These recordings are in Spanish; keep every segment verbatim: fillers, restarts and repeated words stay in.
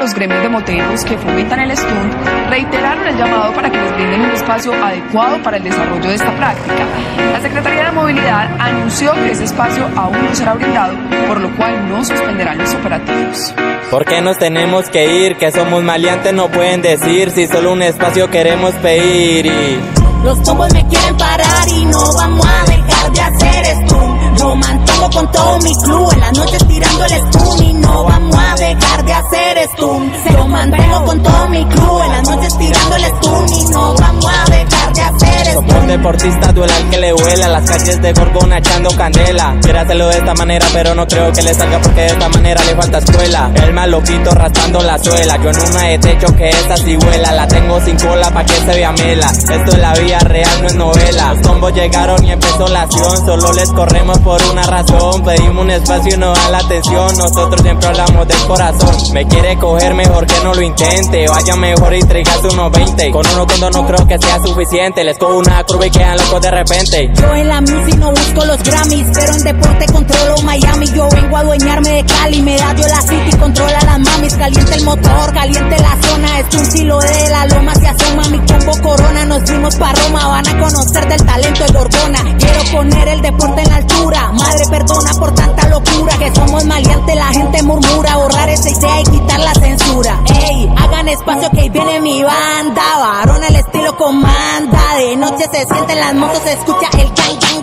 los gremios de moteros que fomentan el stunt reiteraron el llamado para que les brinden un espacio adecuado para el desarrollo de esta práctica. La Secretaría de Movilidad anunció que ese espacio aún no será brindado, por lo cual no suspenderán los operativos. ¿Por qué nos tenemos que ir? Que somos maleantes, no pueden decir si solo un espacio queremos pedir y... Los tombos me quieren parar y no vamos a dejar de hacer stunt. Yo mantengo con todo mi club en las noches tirando el stunt y no vamos a dejar de hacer stunt. Yo mantengo con todo mi club en las noches tirando el stunt y no vamos a dejar de hacer stunt. Somos deportistas, duela al que le vuela, las calles de Gorgona echando candela. Quiere hacerlo de esta manera pero no creo que le salga porque de esta manera le falta escuela. El maloquito raspando la suela, yo en una de techo que esta sí vuela. La tengo sin cola pa' que se vea mela, esto es la vida real, no es novela. Los tombos llegaron y empezó la acción, solo les corremos por una razón. Pedimos un espacio y no dan la atención, nosotros siempre hablamos del corazón. Me quiere coger, mejor que no lo intente, vaya mejor y traigas unos veinte. Con uno cuando no creo que sea suficiente, les cojo una curva y quedan locos de repente. Yo en la music no busco los Grammys, pero en deporte controlo Miami. Yo vengo a adueñarme de Cali, medallo la city, controla las mamis. Caliente el motor, caliente la zona, es un silo de la loma se asoma. Mi combo corona, nos fuimos pa' Roma, van a conocer del talento de Gorgona. Quiero poner el deporte en la altura, madre perdona por tanta locura. Que somos maleantes, la gente murmura, borrar esa idea y quitar la censura. Ey, hagan espacio que ahí viene mi banda, varón el estilo comanda. De noche se sienten las motos, se escucha el can can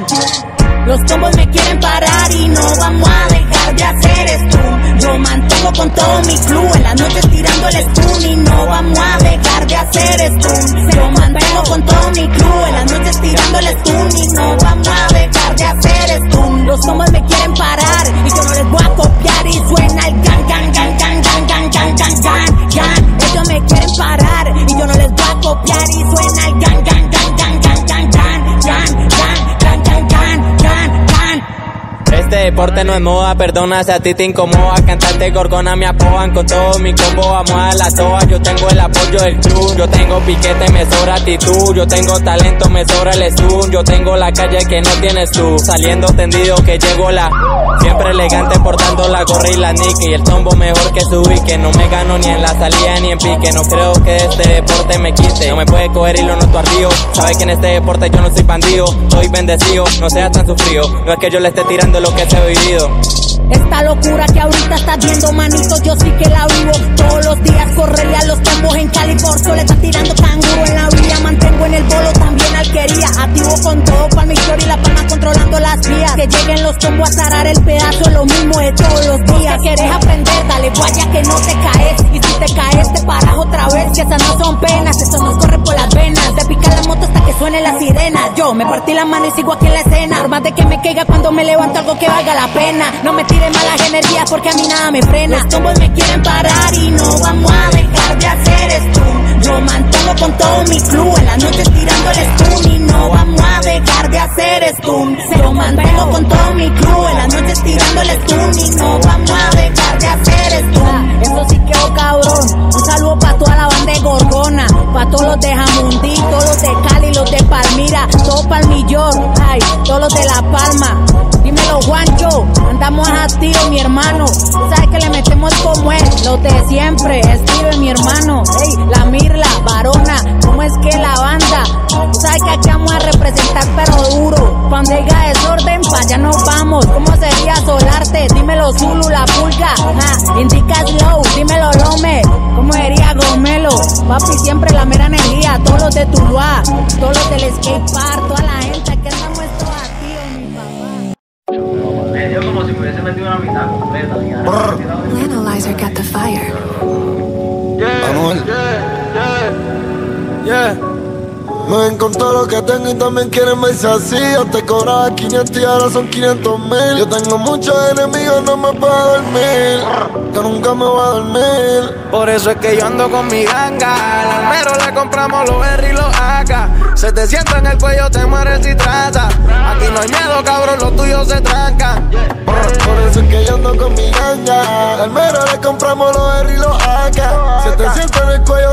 can. Los tombos me quieren parar y no vamos a dejar de hacer stunt. Yo mantengo con todo mi club en las noches tirando el stunt y no vamos a dejar de hacer stunt. Yo mantengo con todo mi club en las noches tirando el stunt y no vamos a dejar de hacer stunt. Los tombos me quieren parar y yo no les voy a copiar y suena el gan gan gan gan gan gan gan gan gan gan. Ellos me quieren parar y yo no les voy a copiar y suena el gan gan gan gan gan gan gan gan gan gan gan gan gan. Este deporte no es moda, perdona si a ti te incomoda. Cantante Gorgona me apoyan con todo mi combo, vamos a la soa. Yo tengo el apoyo del club, yo tengo piquete, me sobra actitud. Yo tengo talento, me sobra el stunt. Yo tengo la calle que no tienes tú, saliendo tendido que llegó la. Siempre elegante portando la gorra y la nique, y el tombo mejor que subí, que no me gano ni en la salida ni en pique. No creo que este deporte me quite, no me puede coger y lo noto arriba. Sabe que en este deporte yo no soy bandido, soy bendecido, no sea tan sufrido. No es que yo le esté tirando lo que se ha vivido. Esta locura que ahorita estás viendo, manito, yo sí que la vivo. Todos los días correría los tombos en Cali, por sol está tirando canguro en la vía. Mantengo en el bolo también alquería, activo con todo para mi historia y la palma controlando las vías. Que lleguen los tombos a zarar el pedazo, lo mismo de todos los días. Si quieres aprender, dale guaya que no te caes, y si te caes te paras otra vez. Que esas no son penas, eso nos corre por las venas. Te pica la moto hasta que suene la sirena. Yo me partí la mano y sigo aquí en la escena, por más de que me caiga cuando me levanto algo que valga la pena. No me tires malas energías porque a mí nada me frena. Los tombos me quieren parar y no vamos a dejar de hacer stunt. Yo mantengo con todo mi club en las noches tirando el stunt y no vamos a dejar de hacer stunt. Yo mantengo con todo mi club en las noches tirando el stunt y no vamos a dejar de hacer stunt. Eso sí quedó cabrón. Un saludo para toda la banda de Gorgona, para todos los de Jamundí, todos los de Cali, los de Palmira, todos Palmillón, ay, todos los de La Palma. Dímelo Juancho, andamos activos mi hermano. Tú sabes que le metemos como él, los de siempre, Steve mi hermano. Ey, la Mirla, Varona, ¿cómo es que la banda? Tú sabes que aquí vamos a representar pero duro. Pa' donde haya desorden, pa' allá nos vamos. ¿Cómo sería Solarte? Dímelo Zulu, la pulga. Ja, indica Slow, dímelo Lome. ¿Cómo sería Gomelo? Papi, siempre la mera energía. Todos los de Tuluá, todos los del skate park, toda la gente que estamos estos activos, mi papá. Me dio como si me hubiese metido una mitad completa. Analyzer got the fire. Yeah, yeah, yeah. Me ven con todo lo que tengo y también quieren verse así. Yo te cobraba quinientos y ahora son quinientos mil. Yo tengo muchos enemigos, no me puedo dormir, que nunca me voy a dormir. Por eso es que yo ando con mi ganga. Al almero le compramos los R y los A K. Se te sienta en el cuello, te mueres si trata. Aquí no hay miedo, cabrón, los tuyos se trancan. Por eso es que yo ando con mi ganga. Al almero le compramos los R y los A K. Se te sienta en el cuello, te mueres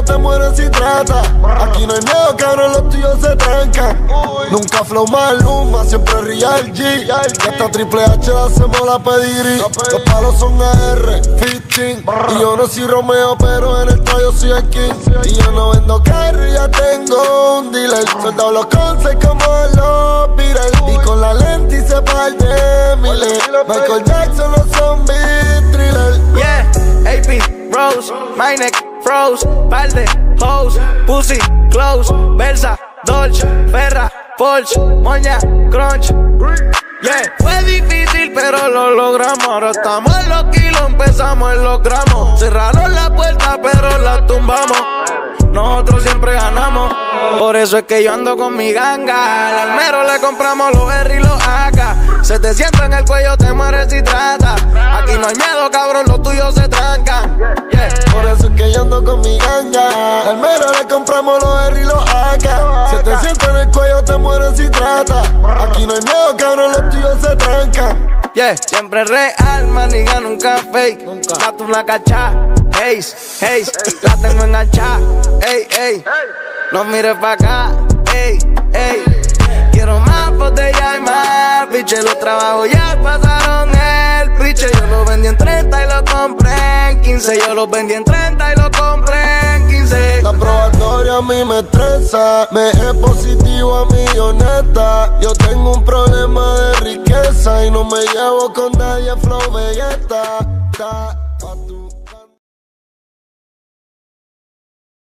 mueren si trata. Aquí no hay miedo, cabrón, los tuyos se trancan. Nunca flow Maluma, siempre Real G. Esta Triple H la hacemos la pedigrí. Los palos son A R, fifteen. Y yo no soy Romeo, pero en el tallo soy el King. Y yo no vendo carry, ya tengo un dealer. Soldado los conces como los Beatles. Y con la lente hice par de miles. Michael Jackson, los zombies, thriller. Yeah, A P, Rose, my neck, froze. Par de hoes, pussy, close. Versa, Dolce, Ferra, Porsche, Moña, Crunch. Yeah, fue difícil pero lo logramos. Ahora estamos en los kilos, empezamos en los gramos. Cerraron la puerta pero la tumbamos. Nosotros siempre ganamos. Por eso es que yo ando con mi ganga. Al almero le compramos los R y los A K. Se te sienta en el cuello, te mueres si trata. Aquí no hay miedo, cabrón, los tuyos se trancan. Yeah. Por eso es que yo ando con mi ganga. Al almero le compramos los R y los A K. Se te sienta en el cuello, te mueres si trata. Aquí no hay miedo, cabrón, los tuyos se trancan. Yeah, siempre real, maniga, nunca fake. La tu la cachá, haze, haze. La tengo enganchada, ey, ey. No mires pa' acá, ey, ey. Quiero más botella y más piche. Los trabajos ya pasaron el piche. Yo lo vendí en treinta y lo compré en quince. Yo lo vendí en treinta y lo compré en quince. La probatoria a mí me estresa. Me es positivo a mí, honesta. Yo tengo un problema de riqueza y no me llevo con nadie, flow belleta.